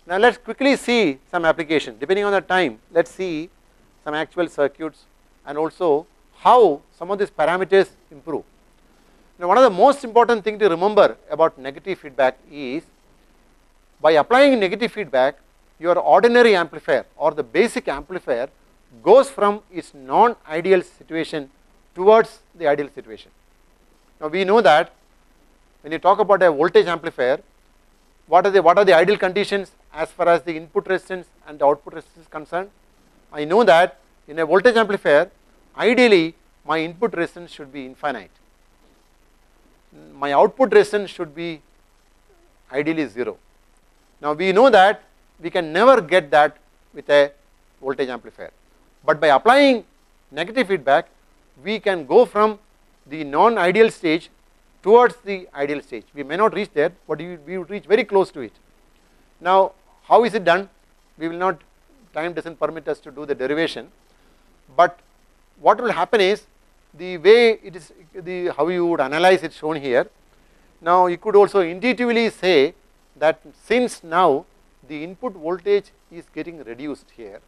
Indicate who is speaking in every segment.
Speaker 1: Now let us quickly see some application. Depending on the time, let us see some actual circuits and also how some of these parameters improve. Now one of the most important thing to remember about negative feedback is, by applying negative feedback, your ordinary amplifier or the basic amplifier goes from its non-ideal situation towards the ideal situation. Now we know that when you talk about a voltage amplifier, what are the ideal conditions as far as the input resistance and the output resistance is concerned? I know that in a voltage amplifier, ideally my input resistance should be infinite. My output resistance should be ideally 0. Now we know that we can never get that with a voltage amplifier, but by applying negative feedback, we can go from the non-ideal stage towards the ideal stage. We may not reach there, but we would reach very close to it. Now how is it done? We will not, time does not permit us to do the derivation, but what will happen is, the way it is, how you would analyze it shown here. Now you could also intuitively say that since now the input voltage is getting reduced here,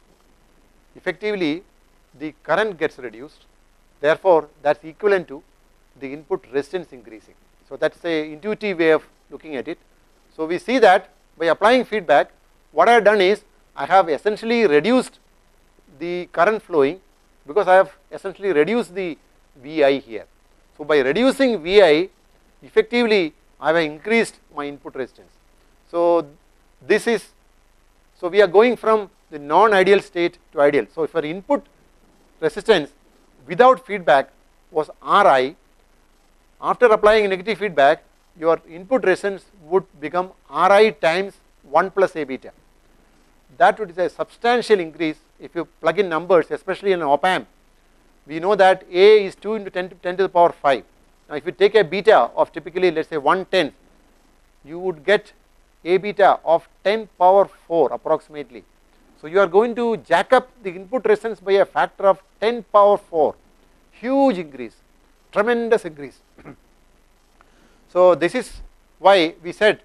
Speaker 1: effectively the current gets reduced, therefore that is equivalent to the input resistance increasing. So that is a intuitive way of looking at it. So we see that by applying feedback, what I have done is, I have essentially reduced the current flowing, because I have essentially reduced the Vi here. So by reducing Vi, effectively I have increased my input resistance. So this is, so we are going from the non-ideal state to ideal. So if our input resistance without feedback was Ri, after applying negative feedback, your input resistance would become Ri times 1 plus A beta. That would be a substantial increase if you plug in numbers, especially in an op amp. We know that A is 2 into 10 to the power 5. Now if you take a beta of typically, let us say 1/10, you would get A beta of 10 power 4 approximately. So you are going to jack up the input resistance by a factor of 10 power 4, huge increase, tremendous increase. So this is why we said,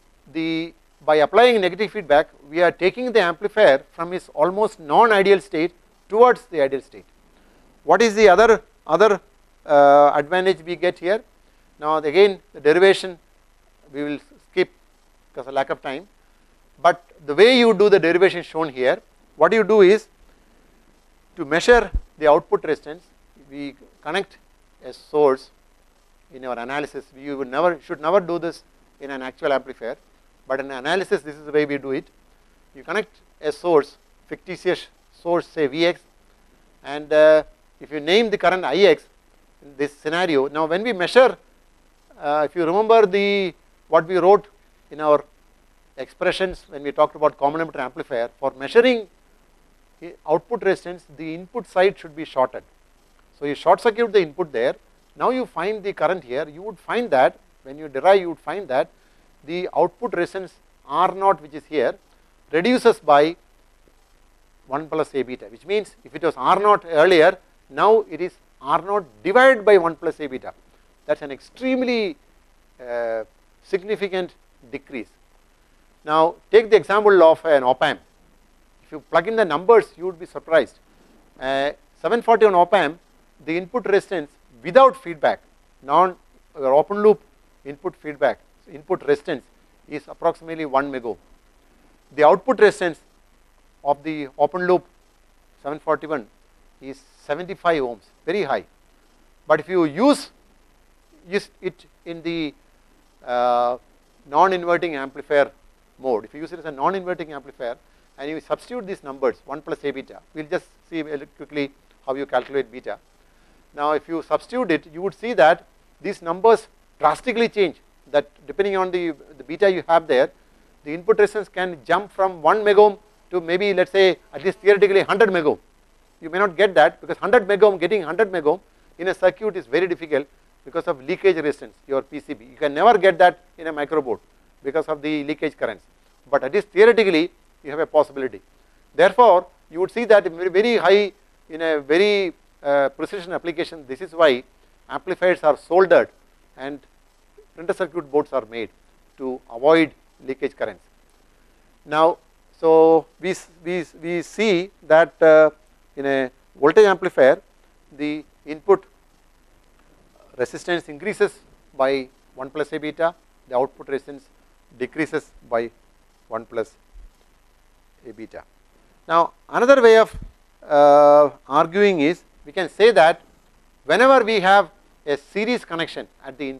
Speaker 1: by applying negative feedback, we are taking the amplifier from its almost non-ideal state towards the ideal state. What is the other advantage we get here? Now again the derivation we will skip because of lack of time, but the way you do the derivation shown here, what you do is, to measure the output resistance, we connect a source in our analysis. We would should never do this in an actual amplifier, but in analysis this is the way we do it. You connect a source, fictitious source, say Vx, and if you name the current Ix in this scenario. Now when we measure, if you remember what we wrote in our expressions when we talked about common emitter amplifier, for measuring output resistance, the input side should be shorted. So you short circuit the input there. Now you find the current here, you would find that when you derive, you would find that the output resistance R0, which is here, reduces by 1 plus A beta, which means if it was R0 earlier, now it is R0 divided by 1 plus A beta. That is an extremely significant decrease. Now take the example of an op amp. If you plug in the numbers, you would be surprised. 741 op amp, the input resistance without feedback, open loop input feedback, input resistance is approximately 1 megohm. The output resistance of the open loop 741 is 75 ohms, very high. But if you use it in the non-inverting amplifier mode, if you use it as a non-inverting amplifier and you substitute these numbers 1 plus A beta, we will just see very quickly how you calculate beta. Now if you substitute it, you would see that these numbers drastically change, that depending on the beta you have there, the input resistance can jump from 1 megohm to maybe, let us say, at least theoretically 100 megohm. You may not get that, because 100 megohm, getting 100 megohm in a circuit is very difficult because of leakage resistance, your PCB. You can never get that in a microboard because of the leakage currents, but at least theoretically you have a possibility. Therefore you would see that very high in a very precision application. This is why amplifiers are soldered and printed circuit boards are made to avoid leakage currents. Now, so we see that in a voltage amplifier, the input resistance increases by 1 plus A beta, the output resistance decreases by 1 plus A beta. Now, another way of arguing is, we can say that whenever we have a series connection at the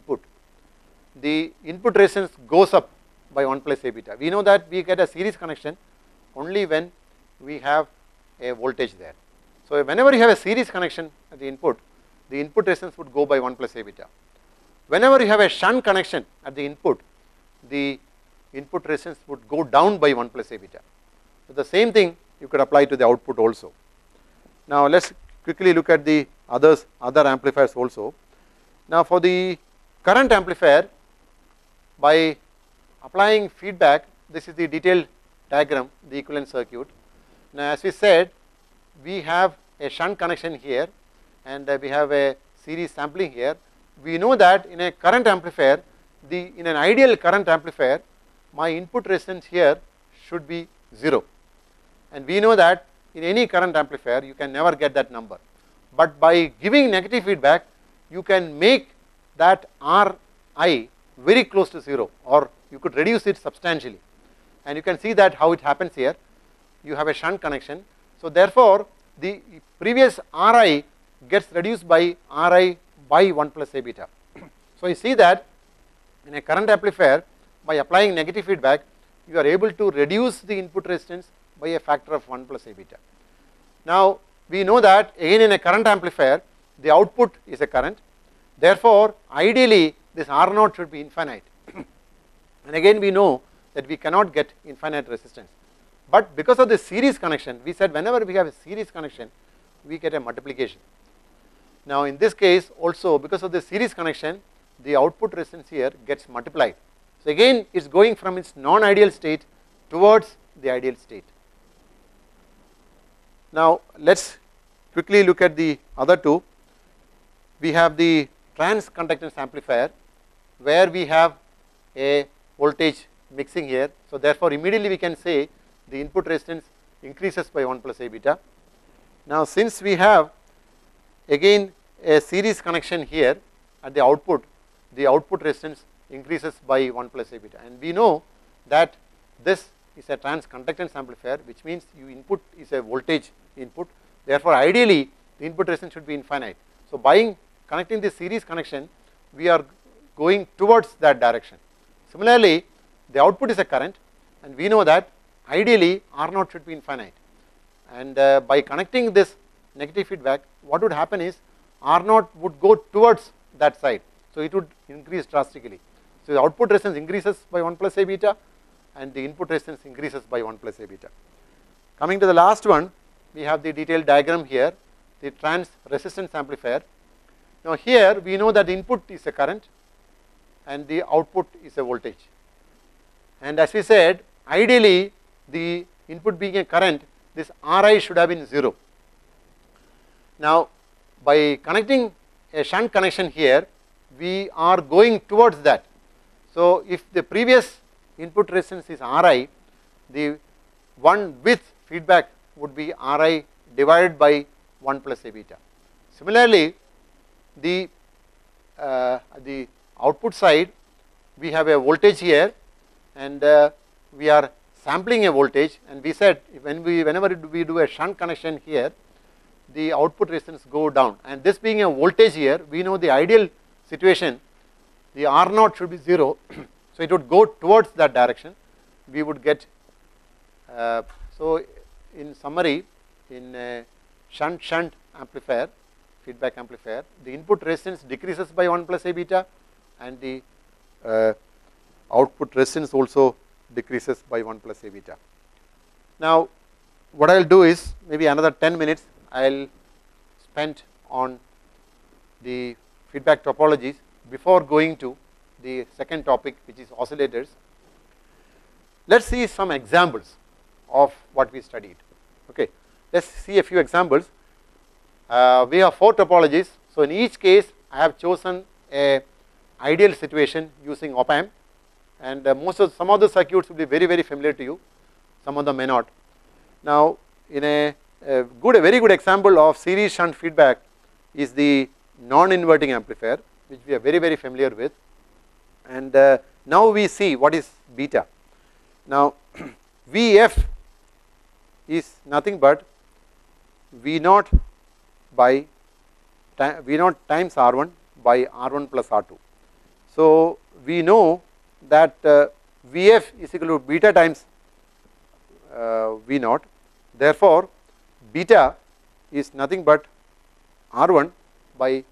Speaker 1: input resistance goes up by 1 plus A beta. We know that we get a series connection only when we have a voltage there. So, whenever you have a series connection at the input resistance would go by 1 plus A beta. Whenever you have a shunt connection at the input resistance would go down by 1 plus A beta. So, the same thing you could apply to the output also. Now, let us quickly look at the other amplifiers also. Now, for the current amplifier, by applying feedback, this is the detailed diagram, the equivalent circuit. Now, as we said, we have a shunt connection here and we have a series sampling here. We know that in a current amplifier, in an ideal current amplifier, my input resistance here should be 0, and we know that in any current amplifier you can never get that number, but by giving negative feedback you can make that Ri very close to 0, or you could reduce it substantially, and you can see that how it happens here. You have a shunt connection, so therefore the previous Ri gets reduced by Ri by 1 plus A beta. So, you see that in a current amplifier, by applying negative feedback, you are able to reduce the input resistance by a factor of 1 plus A beta. Now, we know that again in a current amplifier, the output is a current, therefore ideally this R0 should be infinite, and again we know that we cannot get infinite resistance, but because of the series connection, we said whenever we have a series connection we get a multiplication. Now, in this case also, because of the series connection, the output resistance here gets multiplied. So, again it is going from its non-ideal state towards the ideal state. Now, let us quickly look at the other two. We have the trans conductance amplifier, where we have a voltage mixing here. So, therefore, immediately we can say the input resistance increases by 1 plus A beta. Now, since we have again a series connection here at the output resistance increases by 1 plus A beta, and we know that this is a trans conductance amplifier, which means your input is a voltage input, therefore ideally the input resistance should be infinite. So, by connecting this series connection we are going towards that direction. Similarly, the output is a current, and we know that ideally R0 should be infinite, and by connecting this negative feedback, what would happen is R0 would go towards that side, so it would increase drastically. So, the output resistance increases by 1 plus A beta and the input resistance increases by 1 plus A beta. Coming to the last one, we have the detailed diagram here, the trans resistance amplifier. Now, here we know that the input is a current and the output is a voltage, and as we said, ideally the input being a current, this Ri should have been 0. Now, by connecting a shunt connection here, we are going towards that. So, if the previous input resistance is Ri, the one with feedback would be Ri divided by 1 plus A beta. Similarly, the output side, we have a voltage here, and we are sampling a voltage, and we said whenever we do a shunt connection here, the output resistance go down, and this being a voltage here, we know the ideal situation, the R0 should be 0, so it would go towards that direction. We would get, so in summary, in a shunt amplifier, feedback amplifier, the input resistance decreases by 1 plus A beta, and the output resistance also decreases by 1 plus A beta. Now, what I will do is maybe another 10 minutes I will spend on the feedback topologies before going to the second topic, which is oscillators. Let us see some examples of what we studied. Okay, let us see a few examples. We have 4 topologies. So, in each case I have chosen a ideal situation using op amp, and some of the circuits will be very familiar to you. some of them may not. Now, in a very good example of series shunt feedback is the non-inverting amplifier, which we are very familiar with, and now we see what is beta. Now, Vf is nothing but V0 by V0 times R1 by R1 plus R2. So, we know that Vf is equal to beta times V0, therefore, beta is nothing but R1 by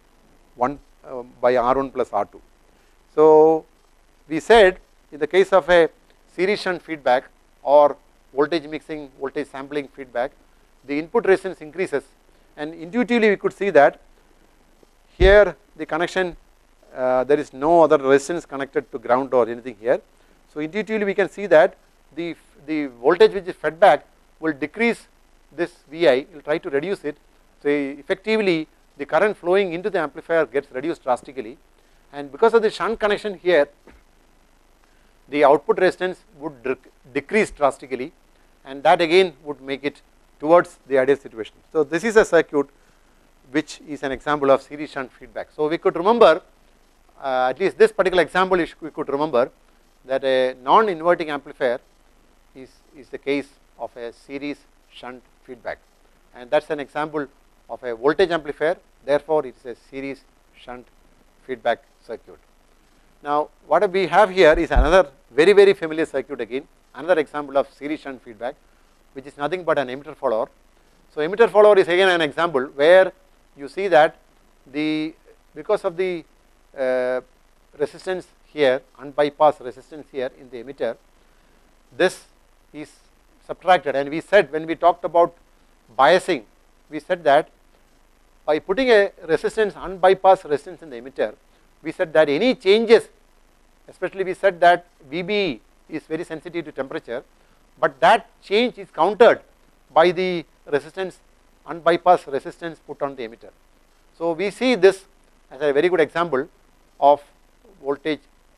Speaker 1: R1 plus R2. So, we said in the case of a series shunt feedback or voltage mixing, voltage sampling feedback, the input resistance increases, and intuitively we could see that here the connection, there is no other resistance connected to ground or anything here. So, intuitively we can see that the voltage which is fed back will decrease this Vi, will try to reduce it. So, effectively the current flowing into the amplifier gets reduced drastically, and because of the shunt connection here, the output resistance would decrease drastically, and that again would make it towards the ideal situation. So, this is a circuit which is an example of series shunt feedback. So, we could remember at least this particular example we could remember that a non-inverting amplifier is the case of a series shunt feedback, and that is an example of a voltage amplifier, therefore, it is a series shunt feedback circuit. Now, what we have here is another very familiar circuit again, another example of series shunt feedback, which is nothing but an emitter follower. So, emitter follower is again an example where you see that because of the resistance here, unbypassed resistance here in the emitter, this is subtracted, and we said when we talked about biasing, we said that by putting a resistance, unbypassed resistance in the emitter, we said that any changes, especially we said that VBE is very sensitive to temperature, but that change is countered by the resistance, unbypassed resistance put on the emitter. So, we see this as a very good example of voltage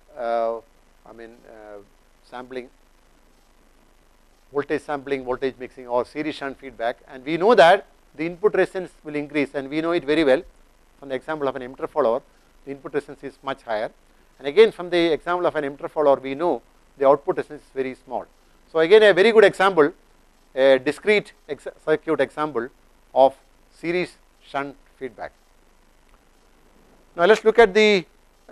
Speaker 1: sampling, voltage mixing or series shunt feedback, and we know that the input resistance will increase, and we know it very well from the example of an emitter follower, the input resistance is much higher, and again from the example of an emitter follower we know the output resistance is very small. So, again a very good example, a discrete circuit example of series shunt feedback. Now, let us look at the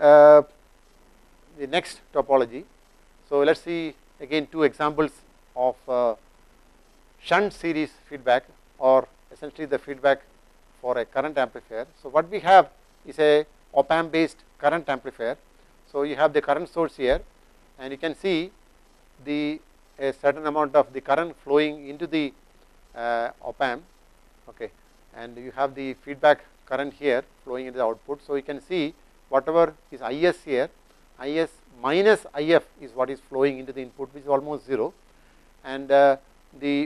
Speaker 1: next topology. So, let us see again two examples of shunt series feedback, or essentially the feedback for a current amplifier. So, what we have is a op-amp based current amplifier. So, you have the current source here, and you can see a certain amount of the current flowing into the op-amp, okay, and you have the feedback current here flowing into the output. So, you can see whatever is Is here, Is minus If is what is flowing into the input, which is almost 0, and the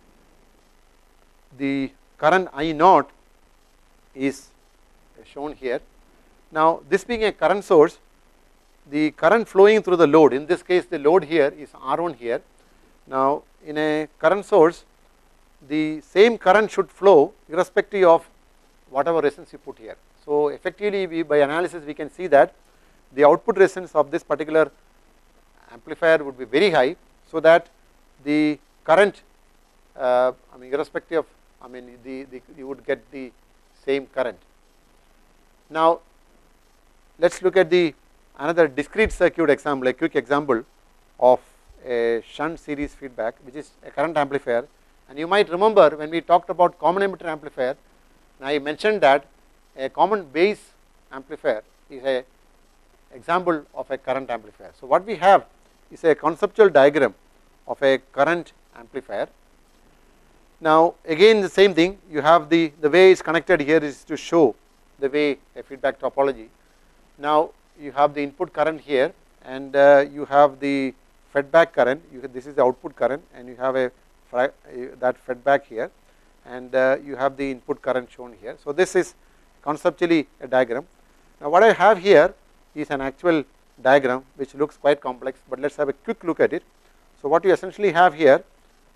Speaker 1: current I0 is shown here. Now, this being a current source, the current flowing through the load, in this case the load here is R1 here. Now, in a current source, the same current should flow irrespective of whatever resistance you put here. So, effectively by analysis we can see that the output resistance of this particular amplifier would be very high, so that the current irrespective of you would get the same current. Now, let us look at another discrete circuit example, a quick example of a shunt series feedback, which is a current amplifier. And you might remember when we talked about common emitter amplifier, I mentioned that a common base amplifier is a example of a current amplifier. So, what we have is a conceptual diagram of a current amplifier. Now, again the same thing, you have the way it is connected here is to show the way a feedback topology. Now, you have the input current here, and you have the feedback current, this is the output current, and you have that feedback here, and you have the input current shown here. So, this is conceptually a diagram. Now, what I have here is an actual diagram which looks quite complex, but let us have a quick look at it. So, what you essentially have here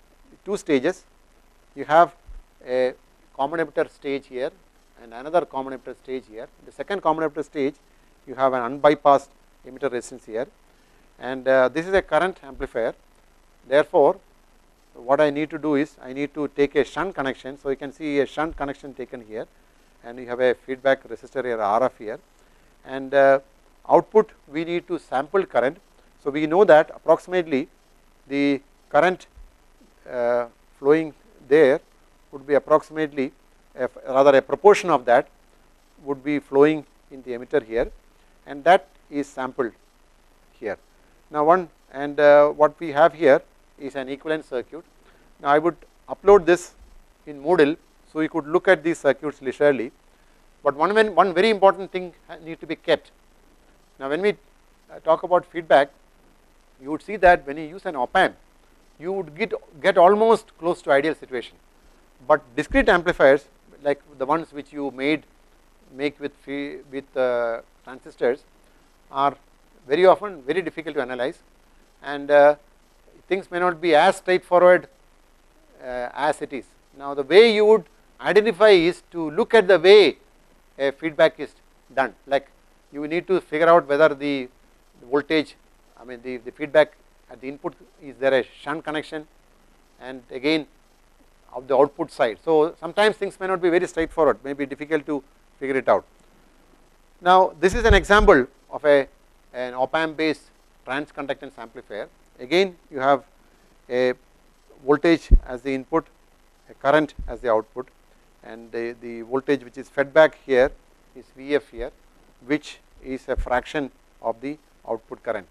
Speaker 1: two stages. You have a common emitter stage here and another common emitter stage here. The second common emitter stage, you have an unbypassed emitter resistance here, and this is a current amplifier. Therefore, what I need to do is I need to take a shunt connection. So you can see a shunt connection taken here, and you have a feedback resistor here, RF here, and output we need to sample current. So we know that approximately the current flowing there would be approximately rather a proportion of that would be flowing in the emitter here, and that is sampled here. Now what we have here is an equivalent circuit. Now I would upload this in Moodle, so you could look at these circuits leisurely, but one very important thing needs to be kept. Now when we talk about feedback, you would see that when you use an op-amp, you would get almost close to ideal situation, but discrete amplifiers like the ones which you make with transistors are very often very difficult to analyze, and things may not be as straightforward as it is. Now the way you would identify is to look at the way a feedback is done, like you need to figure out whether the voltage, I mean the feedback at the input, is there a shunt connection, and again of the output side. So sometimes things may not be very straightforward, may be difficult to figure it out. Now this is an example of an op-amp based transconductance amplifier. Again you have a voltage as the input, a current as the output, and the voltage which is fed back here is Vf here, which is a fraction of the output current.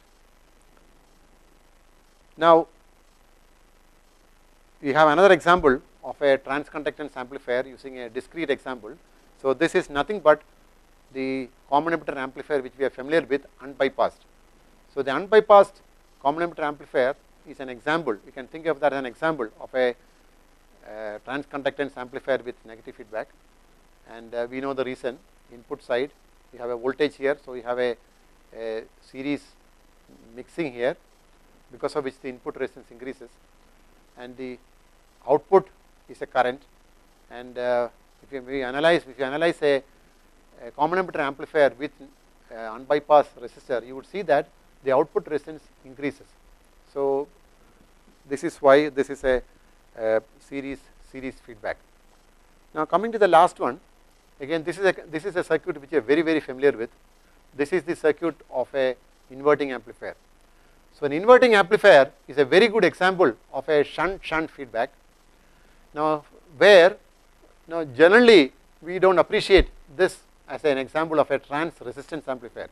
Speaker 1: Now we have another example of a transconductance amplifier using a discrete example. So this is nothing but the common emitter amplifier which we are familiar with, unbypassed. So the unbypassed common emitter amplifier is an example, you can think of that as an example of a transconductance amplifier with negative feedback, and we know the reason. Input side, you have a voltage here, so you have a series mixing here, because of which the input resistance increases, and the output is a current. And if you analyze a common emitter amplifier with unbypassed resistor, you would see that the output resistance increases. So this is why this is a series feedback. Now coming to the last one, again this is a circuit which you are very familiar with. This is the circuit of a inverting amplifier. So an inverting amplifier is a very good example of a shunt feedback. Now generally we don't appreciate this as an example of a trans resistance amplifier,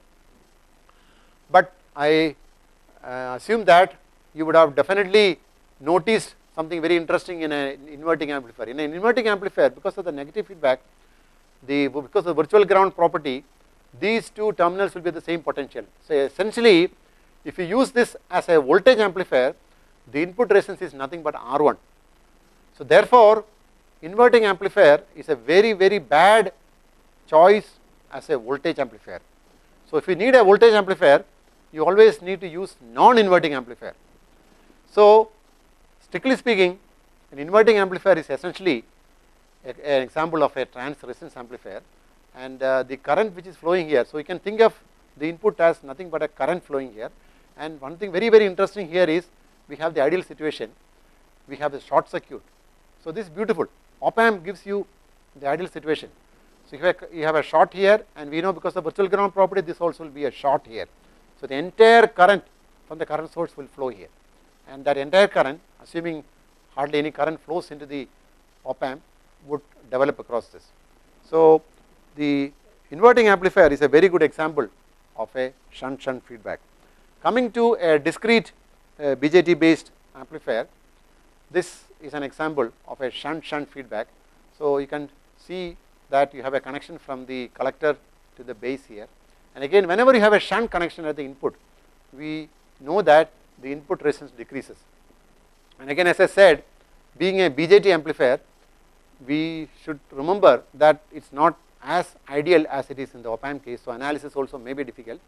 Speaker 1: but I assume that you would have definitely noticed something very interesting in an inverting amplifier. In an inverting amplifier, because of the negative feedback, because of the virtual ground property, these two terminals will be the same potential. So essentially, if you use this as a voltage amplifier, the input resistance is nothing but R1. So therefore, inverting amplifier is a very bad choice as a voltage amplifier. So if you need a voltage amplifier, you always need to use non-inverting amplifier. So strictly speaking, an inverting amplifier is essentially an example of a trans resistance amplifier, and the current which is flowing here, so you can think of the input as nothing but a current flowing here. And one thing very interesting here is we have the ideal situation, we have the short circuit. So this is beautiful. Op-amp gives you the ideal situation. So you have a short here, and we know because of virtual ground property this also will be a short here. So the entire current from the current source will flow here, and that entire current, assuming hardly any current flows into the op-amp, would develop across this. So the inverting amplifier is a very good example of a shunt feedback. Coming to a discrete BJT based amplifier, this is an example of a shunt feedback. So you can see that you have a connection from the collector to the base here, and again whenever you have a shunt connection at the input, we know that the input resistance decreases. And again, as I said, being a BJT amplifier, we should remember that it is not as ideal as it is in the op-amp case, so analysis also may be difficult.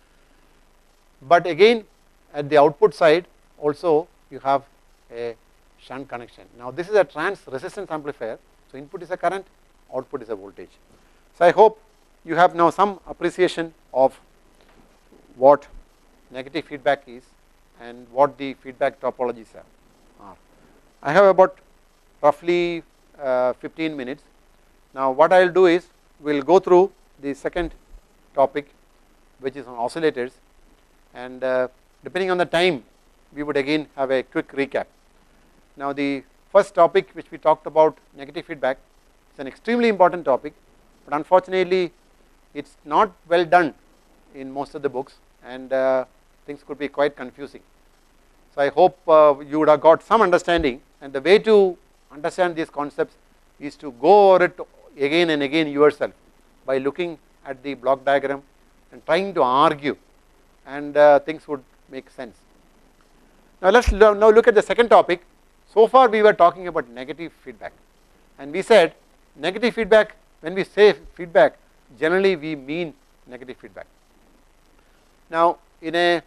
Speaker 1: But again, at the output side also you have a shunt connection. Now this is a trans resistance amplifier, so input is a current, output is a voltage. So I hope you have now some appreciation of what negative feedback is and what the feedback topologies are. I have about roughly 15 minutes. Now what I will do is we will go through the second topic, which is on oscillators, and depending on the time we would again have a quick recap. Now the first topic which we talked about, negative feedback, is an extremely important topic, but unfortunately it is not well done in most of the books, and things could be quite confusing. So I hope you would have got some understanding, and the way to understand these concepts is to go over it again and again yourself by looking at the block diagram and trying to argue, and things would make sense. Now let's now look at the second topic. So far we were talking about negative feedback, and we said negative feedback, when we say feedback, generally we mean negative feedback. Now in a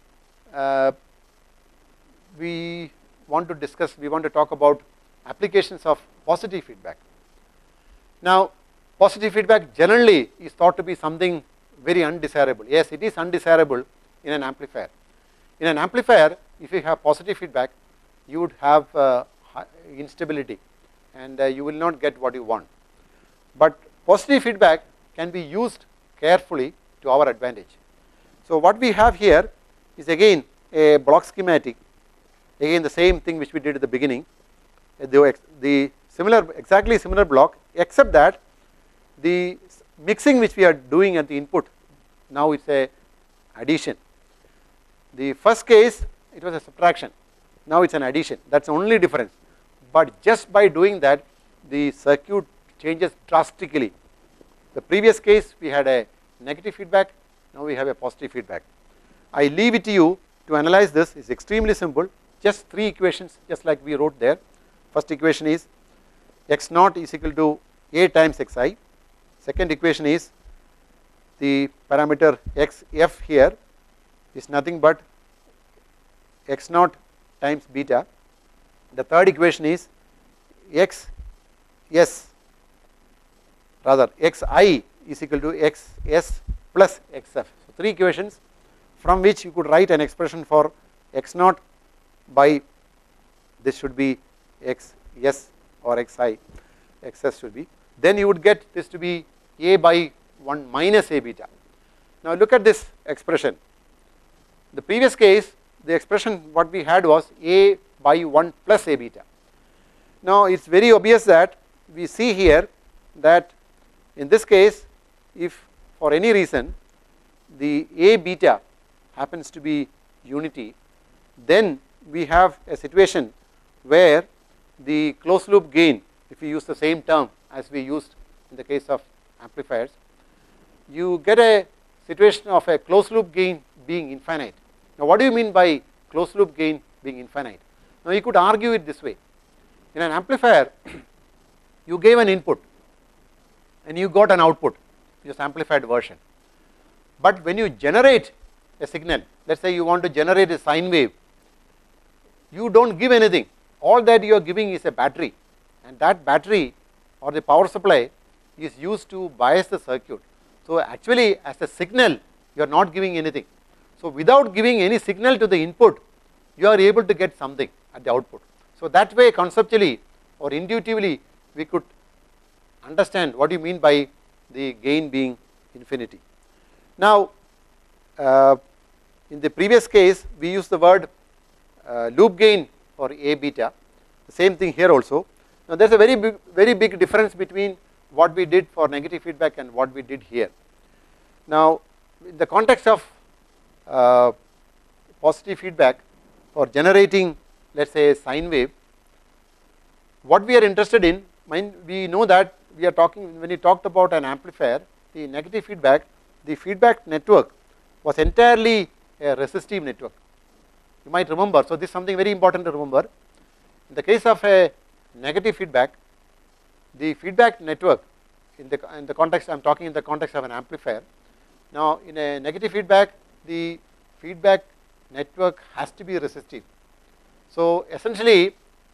Speaker 1: we want to talk about applications of positive feedback. Now positive feedback generally is thought to be something very undesirable. Yes, it is undesirable in an amplifier. In an amplifier, if you have positive feedback, you would have instability, and you will not get what you want. But positive feedback can be used carefully to our advantage. So what we have here is again a block schematic, again the same thing which we did at the beginning, the exactly similar block, except that the mixing which we are doing at the input, now it's a addition. The first case it was a subtraction, now it's an addition, that's the only difference. But just by doing that, the circuit changes drastically. The previous case we had a negative feedback, now we have a positive feedback. I leave it to you to analyze this. It's extremely simple, just 3 equations, just like we wrote there. First equation is x naught is equal to a times xi. Second equation is the parameter xf here is nothing but x naught times beta. The third equation is xi is equal to xs plus xf. So 3 equations from which you could write an expression for x naught by, this should be xs or xi, xs should be, then you would get this to be a by 1 minus a beta. Now look at this expression. The previous case, the expression what we had was a by 1 plus a beta. Now it's very obvious that we see here that in this case, if for any reason the a beta happens to be unity, then we have a situation where the closed loop gain, if we use the same term as we used in the case of amplifiers, you get a situation of a closed loop gain being infinite. Now what do you mean by closed loop gain being infinite? Now you could argue it this way. In an amplifier, you gave an input and you got an output, which is amplified version. But when you generate a signal, let's say you want to generate a sine wave, you don't give anything. All that you are giving is a battery, and that battery or the power supply is used to bias the circuit. So actually as a signal you are not giving anything. So without giving any signal to the input, you are able to get something at the output. So that way conceptually or intuitively we could understand what you mean by the gain being infinity. Now in the previous case we used the word loop gain for a beta, the same thing here also. Now there is a very big difference between what we did for negative feedback and what we did here. Now in the context of positive feedback for generating, let's say, a sine wave, what we are interested in, we know that we are talking, when we talked about an amplifier, the negative feedback, the feedback network was entirely a resistive network. You might remember, so this is something very important to remember. In the case of a negative feedback, the feedback network in the context, I am talking in the context of an amplifier. Now in a negative feedback, the feedback network has to be resistive. So essentially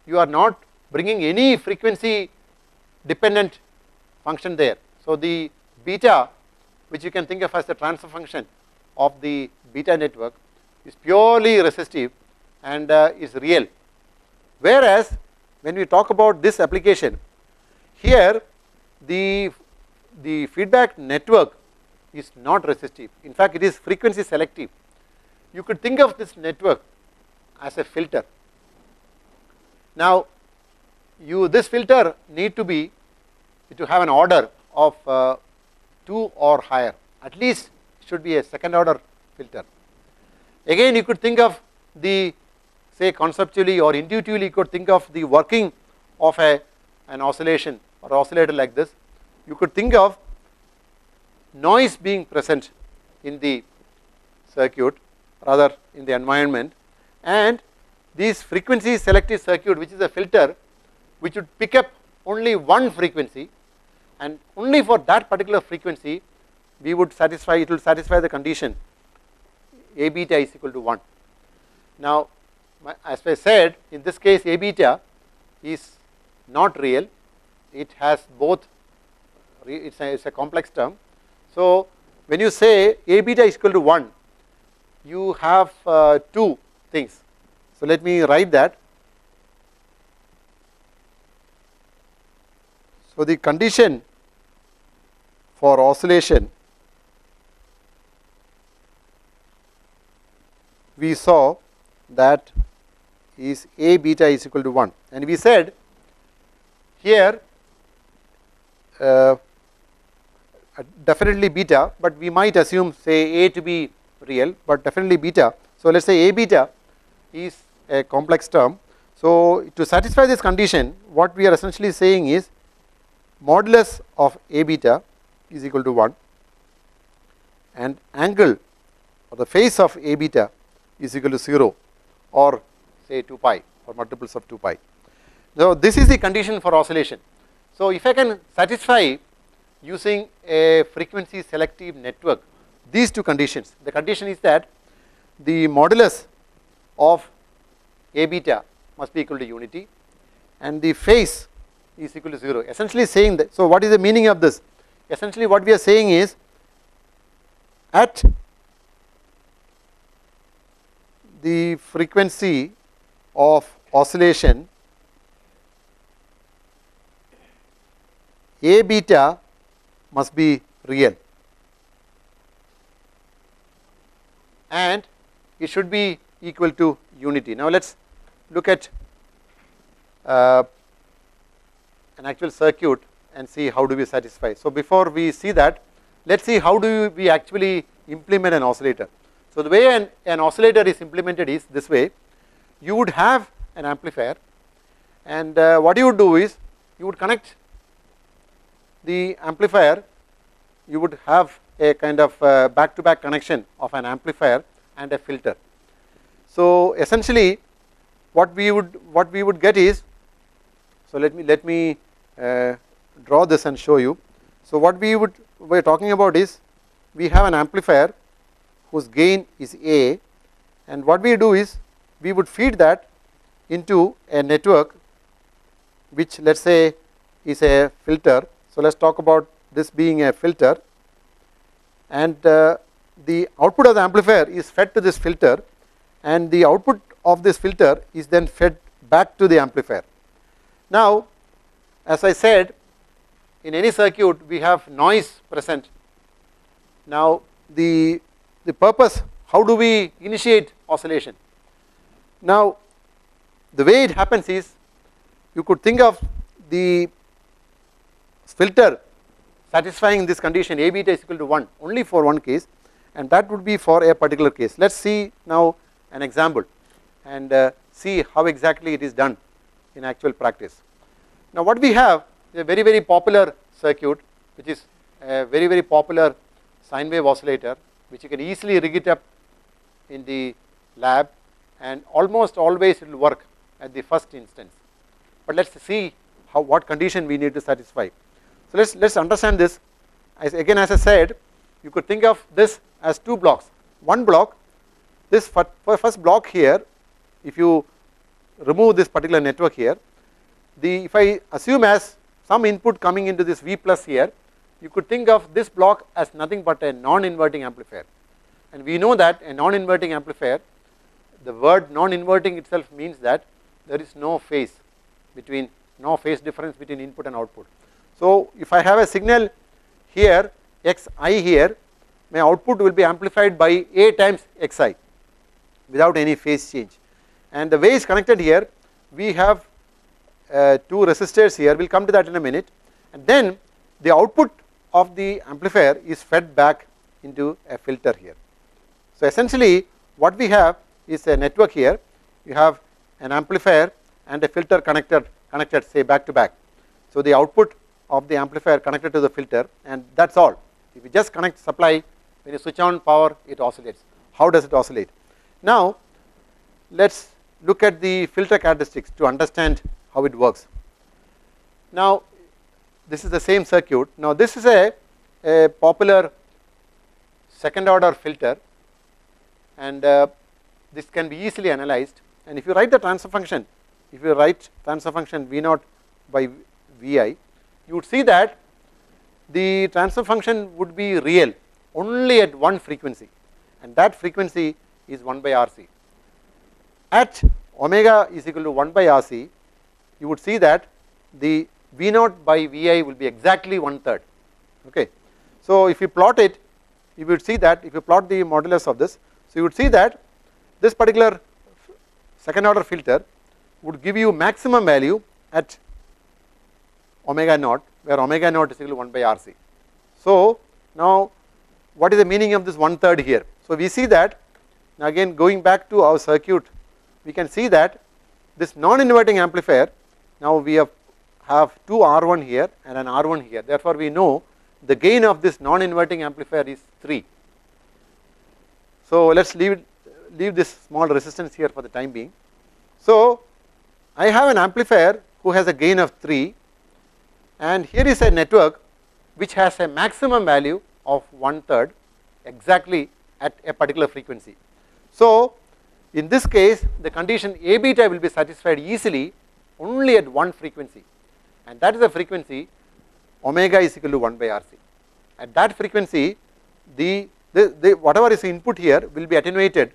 Speaker 1: you are not bringing any frequency dependent function there. So the beta, which you can think of as the transfer function of the beta network, is purely resistive and is real. Whereas when we talk about this application, here the feedback network is not resistive. In fact, it is frequency selective. You could think of this network as a filter. Now, this filter need to have an order of 2 or higher. At least should be a second order filter. Again, you could think of say conceptually or intuitively, you could think of the working of an oscillation or oscillator like this. You could think of noise being present in the circuit, rather in the environment, and this frequency selective circuit, which is a filter, which would pick up only one frequency, and only for that particular frequency it will satisfy the condition A beta is equal to 1. Now, as I said, in this case A beta is not real, it has both, it's a complex term. So when you say A beta is equal to 1, you have two things. So let me write that. So the condition for oscillation we saw that is A beta is equal to 1, and we said here definitely beta, but we might assume say A to be real, but definitely beta. So let us say A beta is a complex term. So to satisfy this condition, what we are essentially saying is modulus of A beta is equal to 1, and angle or the phase of A beta is equal to 0, or say 2 pi or multiples of 2 pi. So this is the condition for oscillation. So if I can satisfy using a frequency selective network these two conditions, the condition is that the modulus of A beta must be equal to unity and the phase is equal to 0, essentially saying that. So what is the meaning of this? Essentially what we are saying is, at the frequency of oscillation, A beta must be real and it should be equal to unity. Now let us look at an actual circuit and see how do we satisfy. So before we see that, let us see how do we actually implement an oscillator. So the way an oscillator is implemented is this way. You would have an amplifier, and what you would do is you would connect the amplifier, you would have a kind of back to back connection of an amplifier and a filter. So essentially what we would get is, so let me draw this and show you. So what we're talking about is, we have an amplifier whose gain is A, and what we do is we would feed that into a network which let us say is a filter. So let us talk about this being a filter, and the output of the amplifier is fed to this filter, and the output of this filter is then fed back to the amplifier. Now as I said, in any circuit we have noise present. Now the purpose, how do we initiate oscillation? Now the way it happens is, you could think of the filter satisfying this condition A beta is equal to 1 only for one case, and that would be for a particular case. Let us see now an example and see how exactly it is done in actual practice. Now what we have is a very popular circuit, which is a very popular sine wave oscillator, which you can easily rig it up in the lab, and almost always it will work at the first instance. But let us see what condition we need to satisfy. So let us understand this. Again, as I said, you could think of this as two blocks. One block, this first block here, if you remove this particular network here, if I assume as some input coming into this V plus here, you could think of this block as nothing but a non-inverting amplifier, and we know that a non-inverting amplifier, the word non-inverting itself means that there is no phase difference between input and output. So if I have a signal here xi here, my output will be amplified by A times xi without any phase change, and the way it's connected here, we have two resistors here, we will come to that in a minute, and then the output of the amplifier is fed back into a filter here. So essentially what we have is a network here, you have an amplifier and a filter connected say back to back. So the output of the amplifier connected to the filter, and that's all. If you just connect supply, when you switch on power, it oscillates. How does it oscillate? Now let's look at the filter characteristics to understand how it works. Now this is the same circuit. Now this is a popular second order filter, and this can be easily analyzed, and if you write the transfer function, if you write transfer function V0 by Vi, you would see that the transfer function would be real only at one frequency, and that frequency is 1 by RC. At omega is equal to 1 by RC, you would see that the V0 by Vi will be exactly 1/3. Okay. So if you plot it, you would see that if you plot the modulus of this, so you would see that this particular second order filter would give you maximum value at omega naught, where omega naught is equal to 1 by RC. So now what is the meaning of this 1/3 here? So we see that, now again going back to our circuit, we can see that this non-inverting amplifier, now we have two R1 here and an R1 here, therefore we know the gain of this non-inverting amplifier is 3. So let's leave this small resistance here for the time being. So I have an amplifier who has a gain of 3, and here is a network which has a maximum value of 1/3 exactly at a particular frequency. So in this case the condition A beta will be satisfied easily only at one frequency, and that is the frequency omega is equal to 1 by RC. At that frequency the whatever is input here will be attenuated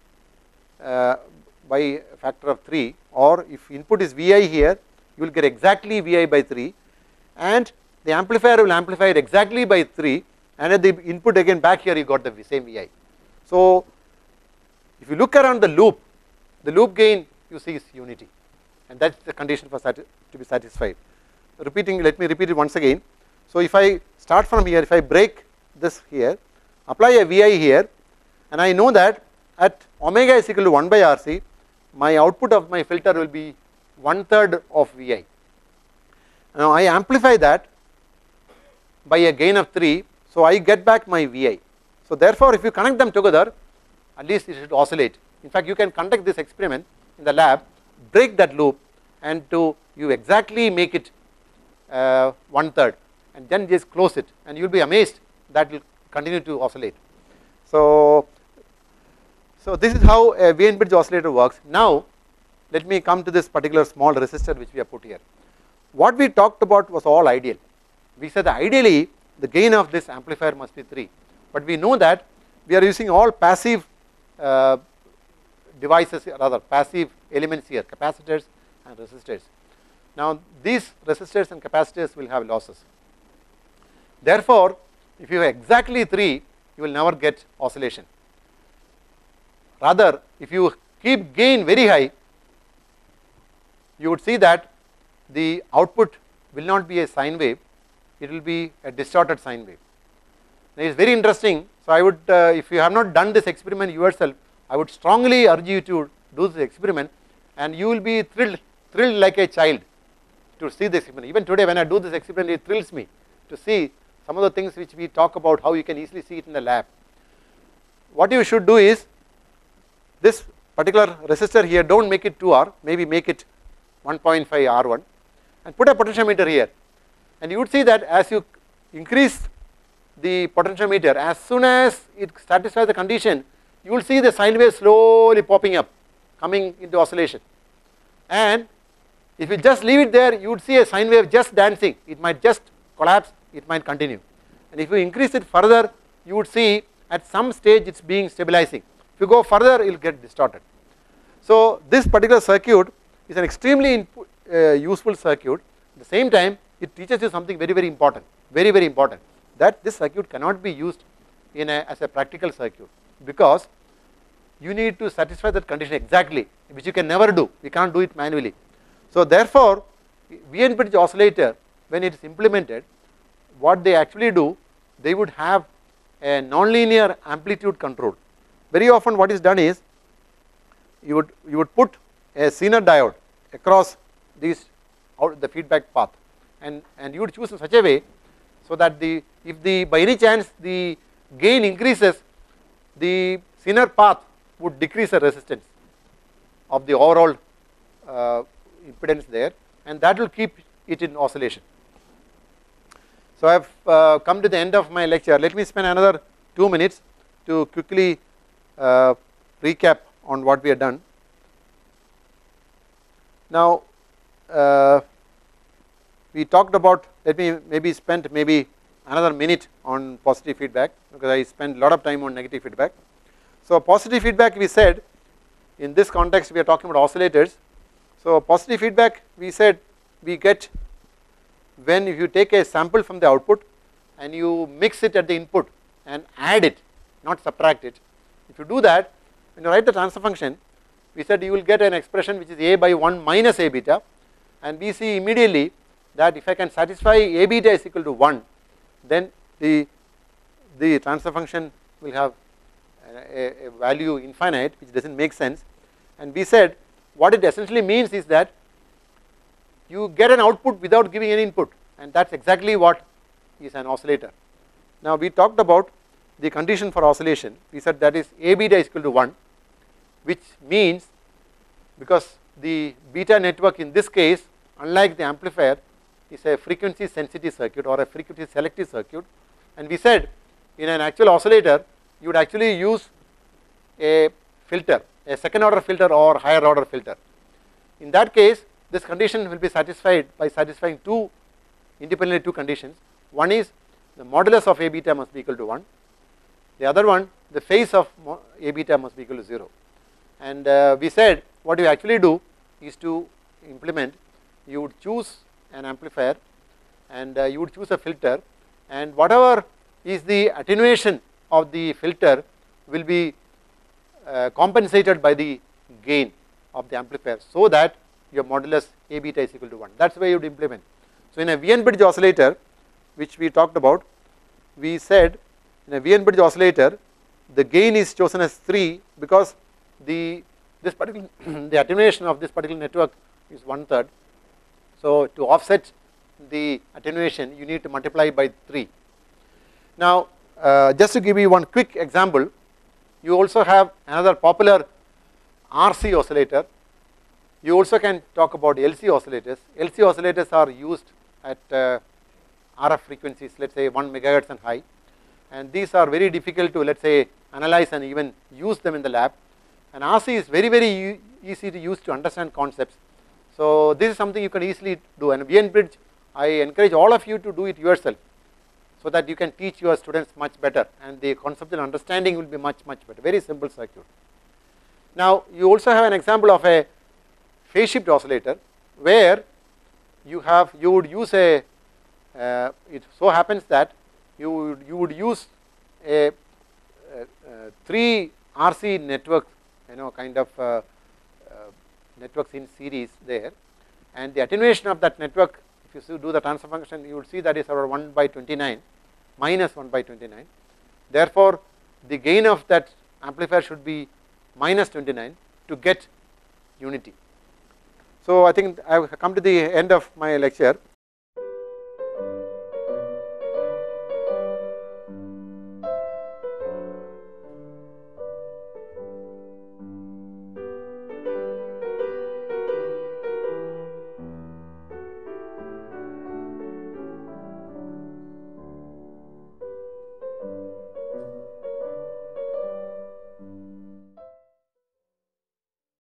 Speaker 1: by a factor of 3, or if input is Vi here, you will get exactly Vi by 3, and the amplifier will amplify it exactly by 3, and at the input again back here you got the same Vi. So if you look around the loop gain you see is unity, and that's the condition for to be satisfied. Repeating, let me repeat it once again. So if I start from here, if I break this here, apply a Vi here, and I know that at omega is equal to 1 by RC, my output of my filter will be 1/3 of Vi. Now I amplify that by a gain of 3, so I get back my Vi. So therefore if you connect them together, at least it should oscillate. In fact you can conduct this experiment in the lab, break that loop, and you exactly make it 1/3, and then just close it, and you will be amazed that it will continue to oscillate. So this is how a Wien bridge oscillator works. Now let me come to this particular small resistor which we have put here. What we talked about was all ideal. We said that ideally the gain of this amplifier must be 3, but we know that we are using all passive devices, rather passive elements here, capacitors and resistors. Now these resistors and capacitors will have losses. Therefore if you have exactly 3, you will never get oscillation. Rather if you keep gain very high, you would see that the output will not be a sine wave, it will be a distorted sine wave. Now it is very interesting. So I would, if you have not done this experiment yourself, I would strongly urge you to do this experiment, and you will be thrilled like a child to see this experiment. Even today when I do this experiment, it thrills me to see some of the things which we talk about, how you can easily see it in the lab. What you should do is, this particular resistor here, don't make it 2R, maybe make it 1.5 R1, and put a potentiometer here, and you would see that as you increase the potentiometer, as soon as it satisfies the condition, you will see the sine wave slowly popping up, coming into oscillation. and if you just leave it there, you would see a sine wave just dancing. It might just collapse, it might continue. And if you increase it further, you would see at some stage it's being stabilizing. If you go further, it will get distorted. So this particular circuit is an extremely useful circuit. At the same time, it teaches you something very important, very important, that this circuit cannot be used as a practical circuit, because you need to satisfy that condition exactly, which you can never do. We can't do it manually. So therefore, Wein bridge oscillator, when it is implemented, what they actually do, they would have a nonlinear amplitude control. Very often what is done is, you would put a Zener diode across the feedback path, and you would choose in such a way so that if by any chance the gain increases, the Zener path would decrease the resistance of the overall impedance there, and that will keep it in oscillation. So I have come to the end of my lecture. Let me spend another 2 minutes to quickly recap on what we have done. Now we talked about, let me maybe spend another minute on positive feedback, because I spent a lot of time on negative feedback. So positive feedback, we said in this context we are talking about oscillators. So positive feedback, we said we get when if you take a sample from the output and you mix it at the input and add it, not subtract it. If you do that, when you write the transfer function, we said you will get an expression which is a by 1 minus a beta, and we see immediately that if I can satisfy a beta is equal to 1, then the transfer function will have a value infinite, which does not make sense. And we said what it essentially means is that you get an output without giving any input, and that is exactly what is an oscillator. Now we talked about the condition for oscillation. We said that is a beta is equal to 1, which means, because the beta network in this case, unlike the amplifier, is a frequency sensitive circuit or a frequency selective circuit, and we said in an actual oscillator you would actually use a filter, a second order filter or higher order filter. In that case, this condition will be satisfied by satisfying independently two conditions. One is the modulus of a beta must be equal to 1, the other one, the phase of a beta must be equal to 0. And we said what you actually do is to implement, you would choose an amplifier and you would choose a filter, and whatever is the attenuation of the filter will be compensated by the gain of the amplifier, so that your modulus a beta is equal to 1. That is why you would implement. So in a Wein bridge oscillator, which we talked about, we said in a Wein bridge oscillator the gain is chosen as 3, because the attenuation of this particular network is 1/3. So to offset the attenuation you need to multiply by 3. Now just to give you one quick example, you also have another popular RC oscillator. You also can talk about LC oscillators. LC oscillators are used at RF frequencies, let us say 1 megahertz and high, and these are very difficult to, let us say, analyze and even use them in the lab. And RC is very easy to use to understand concepts. So this is something you can easily do, and Wein bridge, I encourage all of you to do it yourself, so that you can teach your students much better, and the conceptual understanding will be much better. Very simple circuit. Now you also have an example of a phase shift oscillator, where you would use it so happens that you would use a 3 RC network, kind of networks in series there, and the attenuation of that network, if you do the transfer function, you would see that is around 1/29, minus 1/29. Therefore the gain of that amplifier should be minus 29 to get unity. So I think I have come to the end of my lecture.